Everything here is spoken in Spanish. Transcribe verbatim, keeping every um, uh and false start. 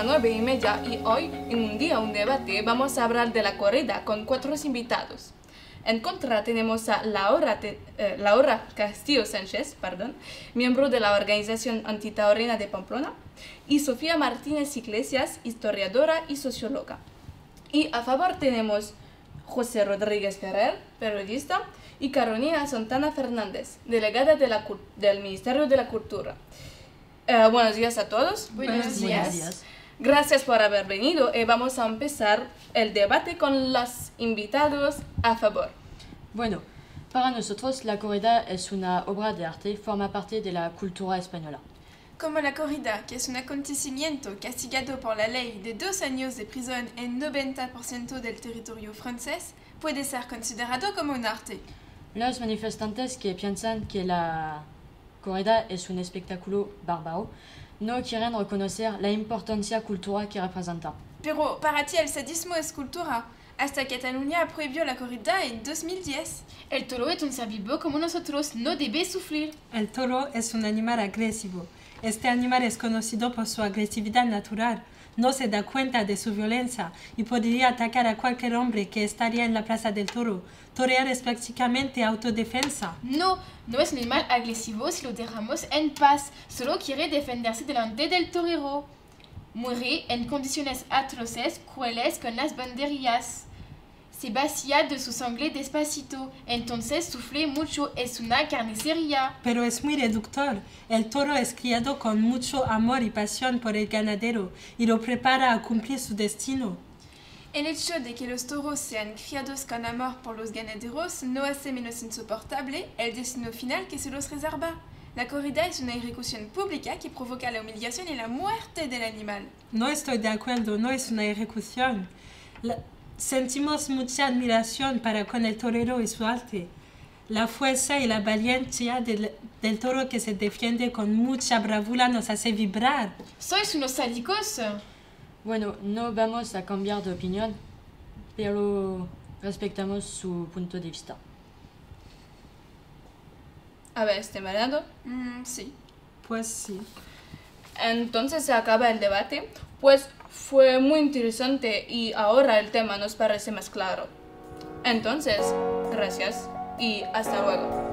las nueve y media y hoy, en un día, un debate, vamos a hablar de la corrida con cuatro invitados. En contra tenemos a Laura, Te, eh, Laura Castillo Sánchez, perdón, miembro de la Organización Antitaurina de Pamplona, y Sofía Martínez Iglesias, historiadora y socióloga. Y a favor tenemos José Rodríguez Ferrer, periodista, y Carolina Santana Fernández, delegada de la, del Ministerio de la Cultura. Uh, buenos días a todos. Buenos días. Buenos días. Gracias por haber venido y vamos a empezar el debate con los invitados a favor. Bueno, para nosotros la corrida es una obra de arte, forma parte de la cultura española. Como la corrida, que es un acontecimiento castigado por la ley de dos años de prisión en noventa por ciento del territorio francés, puede ser considerado como un arte. Los manifestantes que piensan que la corrida es un espectáculo bárbaro no quieren reconocer la importancia cultural que representa. Pero para ti el sadismo es cultura. Hasta Cataluña prohibió la corrida en dos mil diez. El toro es un ser vivo como nosotros, no debe sufrir. El toro es un animal agresivo. Este animal es conocido por su agresividad natural. No se da cuenta de su violencia y podría atacar a cualquier hombre que estaría en la plaza del toro. Torear es prácticamente autodefensa. No, no es un animal agresivo si lo dejamos en paz. Solo quiere defenderse delante del torero. Muere en condiciones atroces, crueles con las banderillas. Se vacía de su sangre despacito, entonces sufre mucho, es una carnicería. Pero es muy reductor. El toro es criado con mucho amor y pasión por el ganadero y lo prepara a cumplir su destino. El hecho de que los toros sean criados con amor por los ganaderos no hace menos insoportable el destino final que se los reserva. La corrida es una ejecución pública que provoca la humillación y la muerte del animal. No estoy de acuerdo, no es una ejecución. La... Sentimos mucha admiración para con el torero y su arte. La fuerza y la valentía del, del toro que se defiende con mucha bravura nos hace vibrar. ¿Sois unos sádicos? Bueno, no vamos a cambiar de opinión, pero respetamos su punto de vista. A ver, ¿este mareado? Mm, sí. Pues sí. Entonces se acaba el debate. Pues fue muy interesante y ahora el tema nos parece más claro. Entonces, gracias y hasta luego.